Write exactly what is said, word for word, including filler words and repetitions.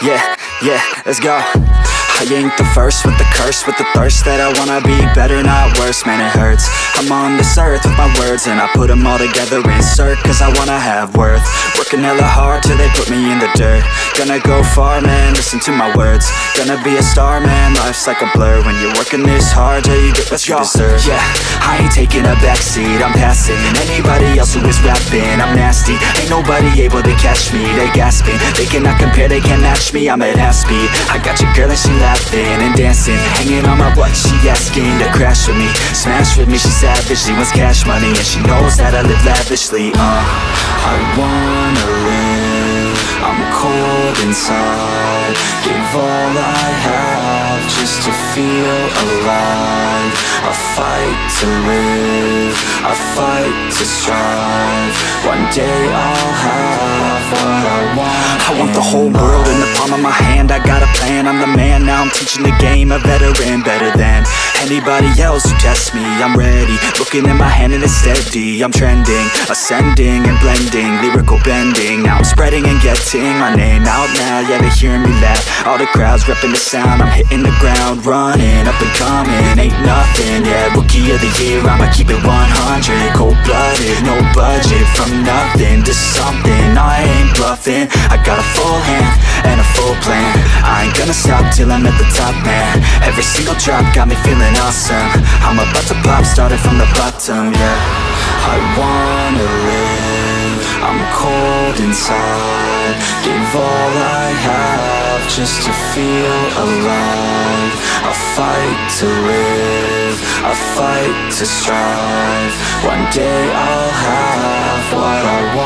Yeah, yeah, let's go. I ain't the first with the curse, with the thirst that I wanna be better, not worse, man it hurts. I'm on this earth with my words and I put them all together, insert, cause I wanna have worth. Working hella hard till they put me in the dirt. Gonna go far, man, listen to my words. Gonna be a star, man, life's like a blur. When you're working this hard, yeah, you get what you deserve. Yeah, I ain't taking a backseat, I'm passing anybody else who is rapping. I'm nasty, ain't nobody able to catch me. They gasping, they cannot compare, they can't match me. I'm at half speed, I got your girl and she laughing and dancing, hanging on my butt, she asking to crash with me, smash with me. She savage, she wants cash money and she knows that I live lavishly. Uh, I wanna live, I'm cold inside. Give all I have just to feel alive. I fight to live, I fight to strive. One day I'll have what I want. I want the whole world in the palm of my hand. I got a plan, I'm the man. Now I'm teaching the game, a veteran, better than anybody else who tests me. I'm ready, looking at my hand and it's steady. I'm trending, ascending and blending, lyrical bending. Now I'm spreading and getting my name out now. Yeah, they hearing me laugh, all the crowds repping the sound. I'm hitting the ground, running, up and coming, ain't nothing. Yeah, rookie of the year, I'ma keep it one hundred. Cold-blooded, no budget, from nothing to something. I ain't bluffing, I got a full hand and a full plan. I ain't gonna stop till I'm at the top, man. Every single drop got me feeling awesome. I'm about to pop, started from the bottom, yeah. I wanna live, I'm cold inside. Give all I have just to feel alive. I fight to live, I fight to strive. One day I'll have what I want.